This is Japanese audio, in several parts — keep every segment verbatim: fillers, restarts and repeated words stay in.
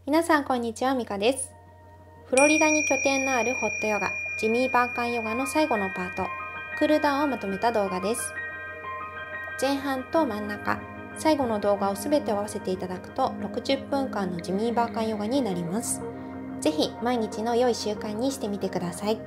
皆さんこんにちは、ミカです。フロリダに拠点のあるホットヨガ、ジミー・バーカンヨガの最後のパート、クールダウンをまとめた動画です。前半と真ん中、最後の動画をすべて合わせていただくとろくじゅっぷんかんのジミー・バーカンヨガになります。ぜひ毎日の良い習慣にしてみてください。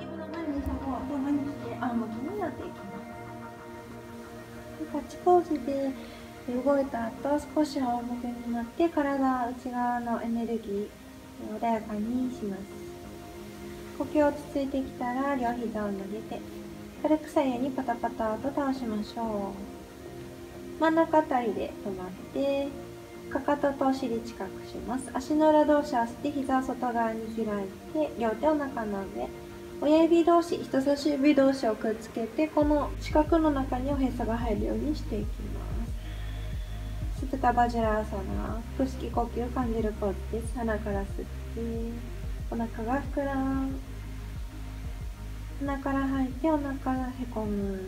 タッチポーズで動いた後、少し仰向けになって体内側のエネルギーを穏やかにします。呼吸落ち着いてきたら両膝を曲げて軽く左右にパタパタと倒しましょう。真ん中あたりで止まってかかととお尻近くします。足の裏同士合わせて膝を外側に開いて両手を中の上、親指同士、人差し指同士をくっつけてこの四角の中におへそが入るようにしていきます。スツタバジャラーサナ、腹式呼吸を感じるポーズです。鼻から吸ってお腹が膨らむ、鼻から吐いてお腹がへこむ、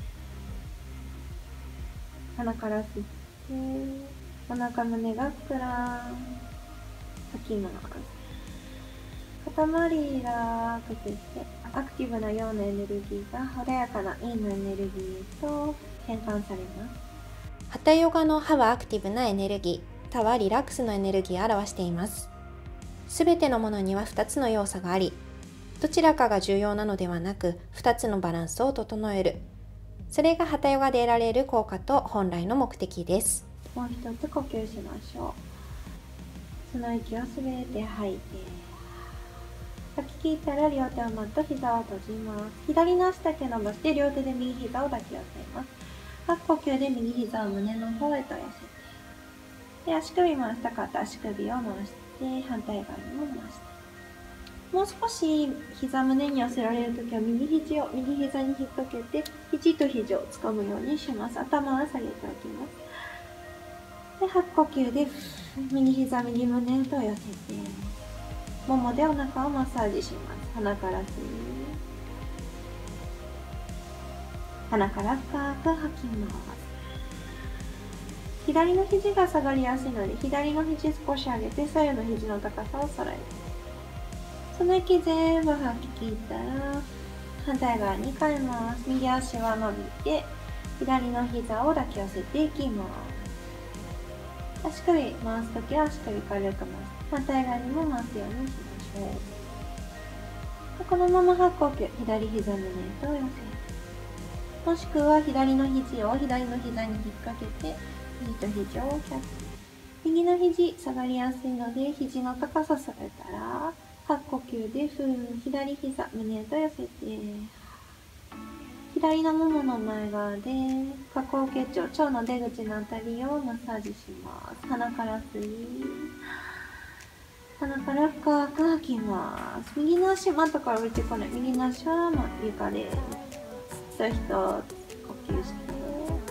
鼻から吸ってお腹胸が膨らむ、吐きます。肩周りリラックスしてアクティブな陽のエネルギーが穏やかな陰のエネルギーへと変換されます。 ハタヨガのハはアクティブなエネルギー、タはリラックスのエネルギーを表しています。すべてのものにはふたつの要素があり、どちらかが重要なのではなく、ふたつのバランスを整える。それがハタヨガで得られる効果と本来の目的です。 もう一つ呼吸しましょう。その息をすべて吐いて、吐き切ったら両手をマット、膝を閉じます。左の足だけ伸ばして両手で右膝を抱き寄せます。吐く呼吸で右膝を胸の方へと寄せて、で足首回したかった足首を回して反対側にも回して、もう少し膝胸に寄せられるときは右肘を右膝に引っ掛けて肘と肘をつかむようにします。頭は下げておきます。で吐く呼吸で右膝右胸へと寄せて、ももでお腹をマッサージします。鼻から吸い、鼻から深く吐きます。左の肘が下がりやすいので左の肘少し上げて左右の肘の高さを揃える。その息全部吐き切ったら反対側に変えます。右足は伸びて左の膝を抱き寄せていきます。足首回すときは足首軽く回す。反対側にも回すようにしましょう。このまま吐く呼吸、左膝胸と寄せる。もしくは左の肘を左の膝に引っ掛けて肘と肘をキャッチ。右の肘下がりやすいので肘の高さ揃えたら吐く呼吸でふー左膝胸と寄せて、左のももの前側で下行結腸、腸の出口のあたりをマッサージします。鼻から吸い、鼻から深く吐きます。右の足マットから降りてこない。右の足は床でそういう人呼吸して、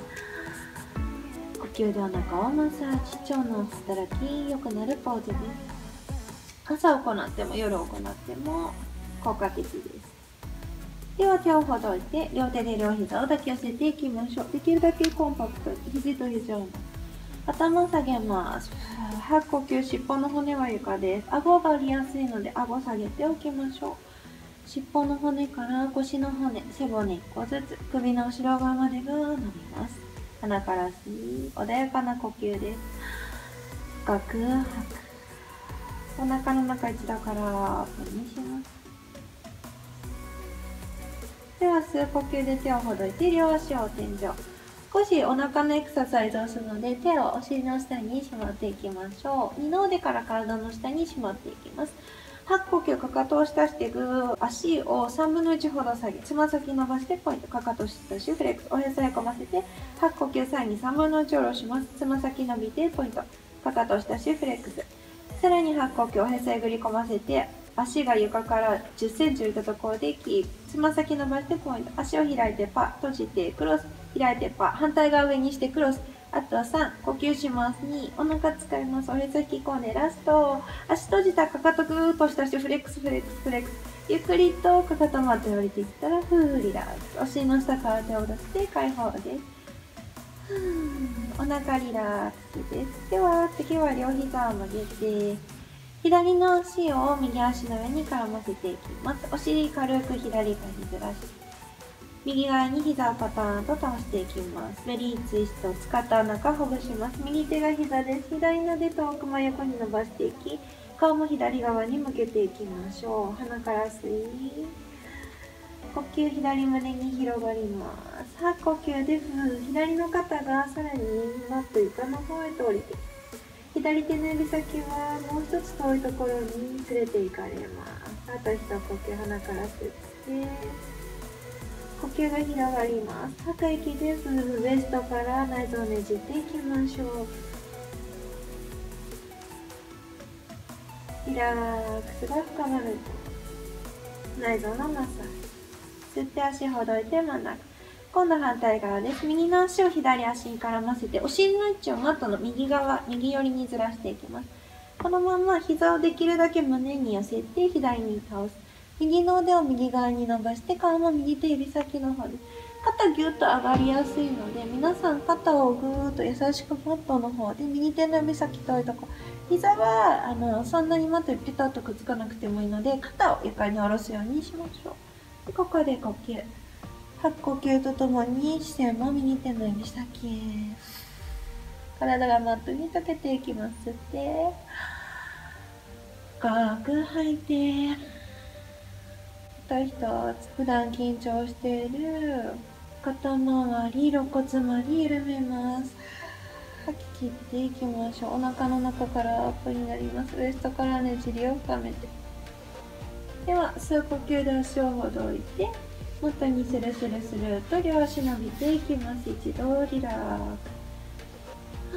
呼吸でお腹をマッサージ、腸の働き良くなるポーズです。朝行っても夜行っても効果的です。では手をほどいて両手で両膝を抱き寄せていきましょう。できるだけコンパクトに肘と肘を頭を下げます。吐く呼吸、尻尾の骨は床です。顎がありやすいので顎下げておきましょう。尻尾の骨から腰の骨、背骨いっこずつ首の後ろ側までが伸びます。鼻から吸い、穏やかな呼吸です。深く吐く。お腹の中一度からオープンにします。では吸う呼吸で手をほどいて両足を天井。少しお腹のエクササイズをするので手をお尻の下にしまっていきましょう。二の腕から体の下にしまっていきます。吐く呼吸、かかとを下してグー、足をさんぶんのいちほど下げ、つま先伸ばしてポイント、かかと下しフレックス、おへそへこませて吐く呼吸、さらにさんぶんのいち下ろします。つま先伸びてポイント、かかと下しフレックス、さらに吐く呼吸、おへそへぐり込ませて足が床からじゅっセンチ浮いたところでキープ、つま先伸ばしてポイント、足を開いてパ閉じてクロス、開いてパ反対側上にしてクロス、あとはさん、呼吸します。に、お腹使います。おへそ引き込んでラスト、足閉じたかかとぐーっと下してフレックスフレックスフレックス、ゆっくりとかかとまで降りていったらふーリラックス、お尻の下から手を出して解放です。お腹リラックスです。では次は両膝を曲げて左の足を右足の上に絡ませていきます。お尻軽く左側にずらして、右側に膝をパターンと倒していきます。ベリーツイスト、使ったお腹ほぐします。右手が膝です。左の手と奥真横に伸ばしていき、顔も左側に向けていきましょう。鼻から吸い、呼吸左胸に広がります。吐く呼吸でふう、左の肩がさらにマット床の方へと降りて、左手の指先はもう一つ遠いところに連れて行かれます。あと一呼吸、鼻から吸って、呼吸が広がります。吐く息でふう、ウエストから内臓をねじっていきましょう。リラックスが深まる内臓のマッサージ。吸って足ほどいて真ん中。今度反対側です。右の足を左足に絡ませて、お尻の位置をマットの右側、右寄りにずらしていきます。このまま膝をできるだけ胸に寄せて左に倒す。右の腕を右側に伸ばして、顔も右手指先の方に。肩ぎゅっと上がりやすいので、皆さん肩をぐーっと優しくマットの方で、右手の指先遠いところ。膝はあのそんなにマットにピタッとくっつかなくてもいいので、肩を床に下ろすようにしましょう。でここで呼吸。吐く呼吸とともに視線も右手の指先へ。体がマットに溶けていきます。吸って、深く吐いて。あと一つ、普段緊張している肩周り、肋骨周り緩めます。吐き切っていきましょう。お腹の中からアップになります。ウエストからねじりを深めて。では、吸う呼吸で足をほどいて、マットにスルスルスルと両足伸びていきます。一度リラックス。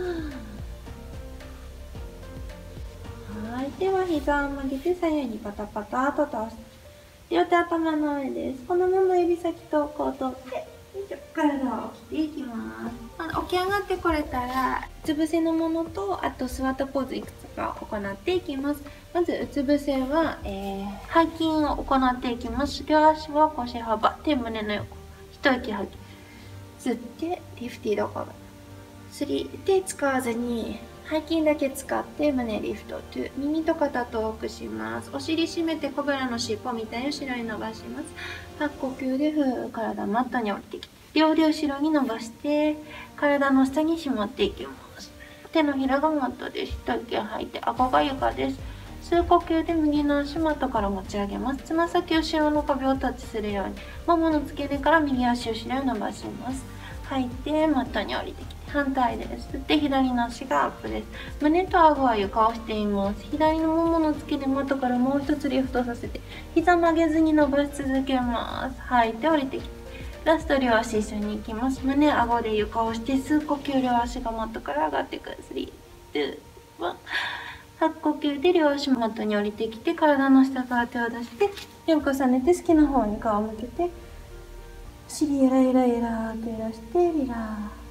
はい。では、膝を曲げて左右にパタパタと倒す。両手頭の上です。このまま指先とこう取って、体を起きていきます。起き上がってこれたら、うつ伏せのものと、あと座ったポーズいくつか行っていきます。まず、うつ伏せは、えー、背筋を行っていきます。両足は腰幅、手胸の横。一息吐き。吸って、リフティードコブ。スリー、手使わずに、背筋だけ使って胸リフト。トゥ、耳と肩遠くします。お尻締めてコブラの尻尾みたいに後ろに伸ばします。吐く呼吸でふう、体マットに降りてきて。両腕後ろに伸ばして、体の下にしまっていきます。手のひらがマットです。一息吐いて、顎が床です。吸う呼吸で右の足マットから持ち上げます。つま先後ろの壁をタッチするように、ももの付け根から右足後ろに伸ばします。吐いて、マットに降りてきて、反対です。吸って左の足がアップです。胸と顎は床をしています。左のももの付け根マットからもう一つリフトさせて、膝曲げずに伸ばし続けます。吐いて降りてきて。ラスト両足一緒に行きます。胸、顎で床をして、吸う呼吸、両足がマットから上がってくる。スリー、ツー、ワン。吐く呼吸で両足マットに降りてきて、体の下から手を出して、手を重ねて好きな方に顔を向けて、尻ゆらゆらゆらーと揺らして、リラ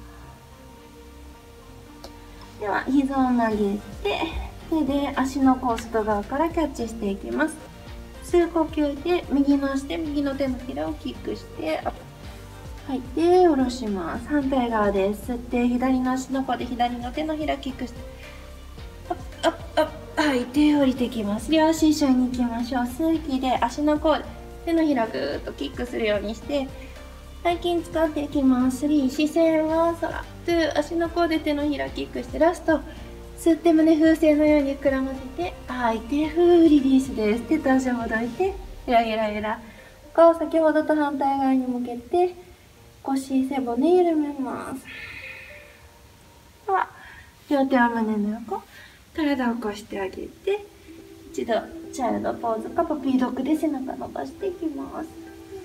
ー。では、膝を曲げて、手で足の甲外側からキャッチしていきます。吸う呼吸で、右の足で右の手のひらをキックして、アップ。吐いて、下ろします。反対側です。吸って、左の足の甲で左の手のひらキックして、アップ、アップ、アップ。吐いて、降りてきます。両足一緒に行きましょう。吸う息で足の甲で手のひらぐーっとキックするようにして、背筋使っていきます。スリー、視線は空。ツー、足の甲で手のひらキックして、ラスト。吸って胸風船のように膨らませて、吐いて、ふー、リリースです。手と足をほどいて、ゆらゆらゆら。顔を先ほどと反対側に向けて、腰、背骨緩めます。では、両手は胸の横。体を起こしてあげて、一度、チャイルドポーズかポピードッグで背中伸ばしていきます。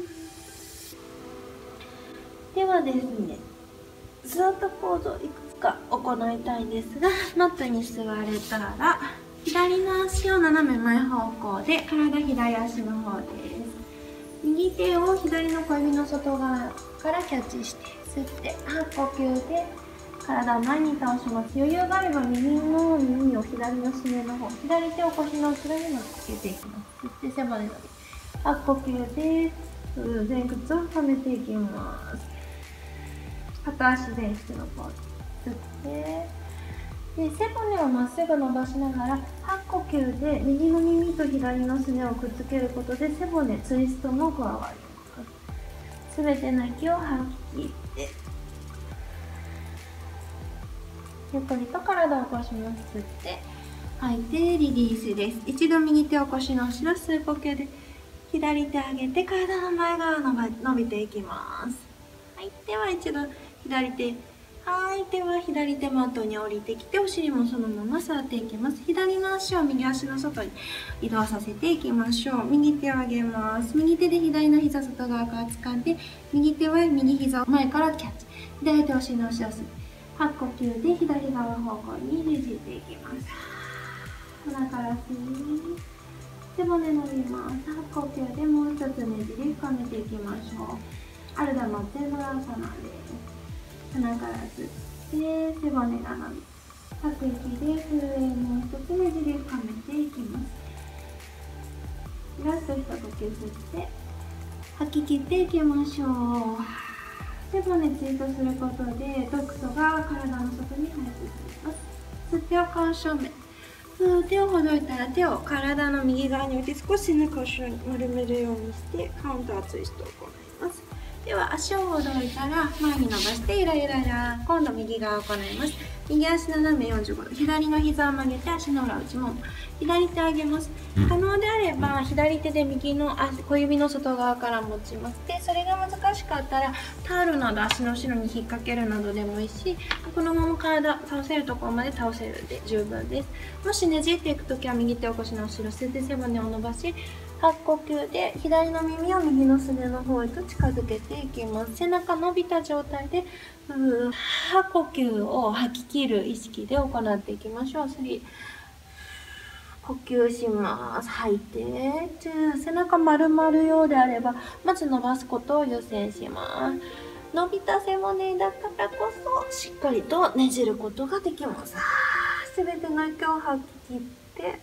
ではですね、座ったポーズをいくつか行いたいんですが、マットに座れたら、左の足を斜め前方向で、体左足の方です。右手を左の小指の外側からキャッチして、吸って、吐く呼吸で体を前に倒します。余裕があれば右の耳を左のすねの方、左手を腰の後ろに乗っけていきます。吸って背骨伸び。吐く呼吸です。前屈を深めていきます。片足前屈のポーズ。吸って、 で背骨をまっすぐ伸ばしながら吐く呼吸で右の耳と左のすねをくっつけることで背骨ツイストも加わります。すべての息を吐き切ってゆっくりと体を起こします。吸って吐いてリリースです。一度右手を腰の後ろ、吸う呼吸で左手上げて体の前側伸び、伸びていきます。吐いては一度左手、吐いては左手マットに降りてきてお尻もそのまま座っていきます。左の足を右足の外に移動させていきましょう。右手を上げます。右手で左の膝外側から掴んで、右手は右膝を前からキャッチ。左手をお尻の後ろ吸って、吐く呼吸で左側方向にねじっていきます。鼻から吸い、背骨伸びます。吐く呼吸でもう一つねじり深めていきましょう。アルダマテムラーサナです。鼻から吸って背骨が伸び、吐く息で震えもう一つねじり深めていきます。ラスト一呼吸吸って吐き切っていきましょう。背骨ツイートすることで毒素が体の外に排出されます。吸ってお顔正面、ふー手をほどいたら手を体の右側に置いて少し背中を後ろに丸めるようにしてカウンターツイストを行います。では足をほどいたら前に伸ばしてゆらゆらゆら、今度右側を行います。右足斜めよんじゅうごど、左の膝を曲げて足の裏内もも、左手上げます。可能であれば左手で右の足小指の外側から持ちます。でそれが難しかったらタオルなど足の後ろに引っ掛けるなどでもいいし、このまま体倒せるところまで倒せるで十分です。もしねじっていくときは右手を腰の後ろ、吸って背骨を伸ばし、吐く呼吸で左の耳を右のすねの方へと近づけていきます。背中伸びた状態でうー吐く呼吸を吐き切る意識で行っていきましょう。さん呼吸します。吐いてに、背中丸まるようであればまず伸ばすことを優先します。伸びた背骨だからこそしっかりとねじることができます。すべての息を吐き切って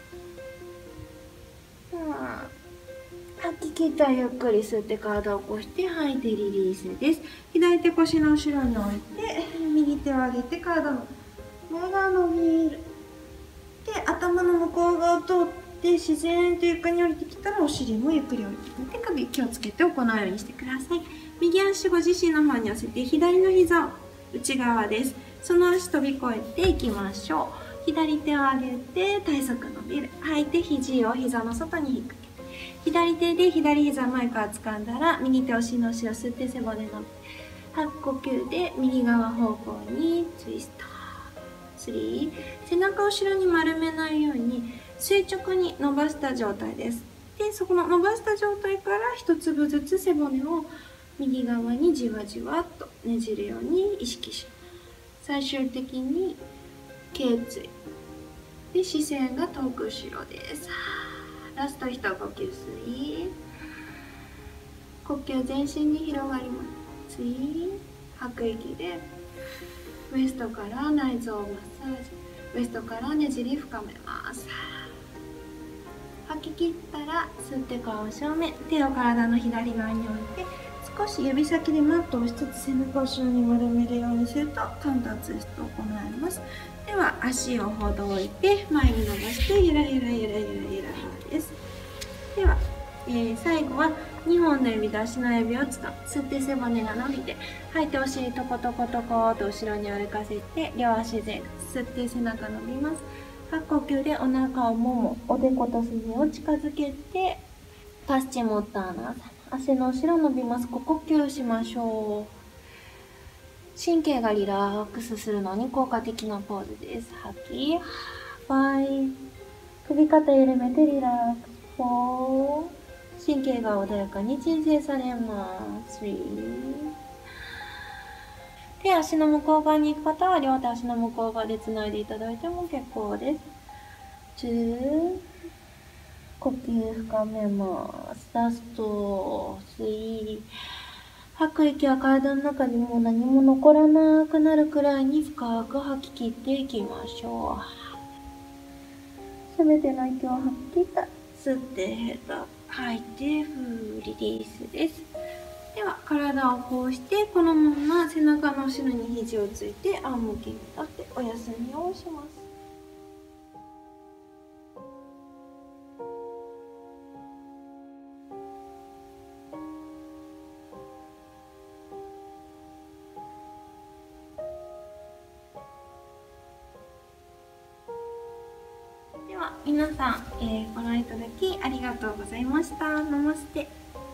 吐き切ったらゆっくり吸って体を起こして吐いてリリースです。左手腰の後ろに置いて右手を上げて体の前側伸びる。で頭の向こう側を通って自然と床に降りてきたらお尻もゆっくり降りてきて首気をつけて行うようにしてください。右足ご自身の方に寄せて左の膝内側です。その足飛び越えていきましょう。左手を上げて体側伸びる。吐いて肘を膝の外に引っ掛けて左手で左膝前から掴んだら右手を足の後ろ吸って背骨伸び、吐く呼吸で右側方向にツイスト。さん、背中を後ろに丸めないように垂直に伸ばした状態です。でそこの伸ばした状態から一粒ずつ背骨を右側にじわじわっとねじるように意識します。最終的に頸椎で視線が遠く後ろです。ラスト一呼吸吸い、呼吸全身に広がります。吸い、吐く息でウエストから内臓マッサージ、ウエストからねじり深めます。吐き切ったら吸って顔正面、手を体の左側に置いて少し指先でマットをしつつ背中を後ろに丸めるようにするとカウンターツイストを行います。では足をほどいて前に伸ばしてゆらゆらゆらゆらゆらです。では、えー、最後はにほんの指と足の指を使う。吸って背骨が伸びて吐いてお尻トコトコトコと後ろに歩かせて両足前、吸って背中伸びます。吐く呼吸でお腹をもも、おでことすねを近づけてパスチモッターナ、足の後ろ伸びます。呼吸しましょう。神経がリラックスするのに効果的なポーズです。吐き、ファイ、首肩緩めてリラックス、フォー、神経が穏やかに鎮静されます。スリー、手足の向こう側に行く方は両手足の向こう側でつないでいただいても結構です。ツー、呼吸深めます。ラストスリー、吐く息は体の中にもう何も残らなくなるくらいに深く吐き切っていきましょう。すべての息を吐き切った。吸ってヘッド、吐いてフー、リリースです。 では体をこうしてこのまま背中の後ろに肘をついて仰向けになってお休みをします。では皆さん、えー、ご覧いただきありがとうございました。ナマステ。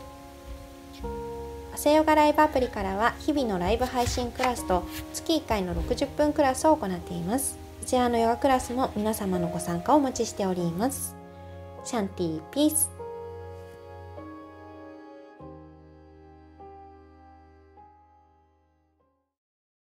朝ヨガライブアプリからは日々のライブ配信クラスと月いっかいのろくじゅっぷんクラスを行っています。こちらのヨガクラスも皆様のご参加をお待ちしております。シャンティーピース。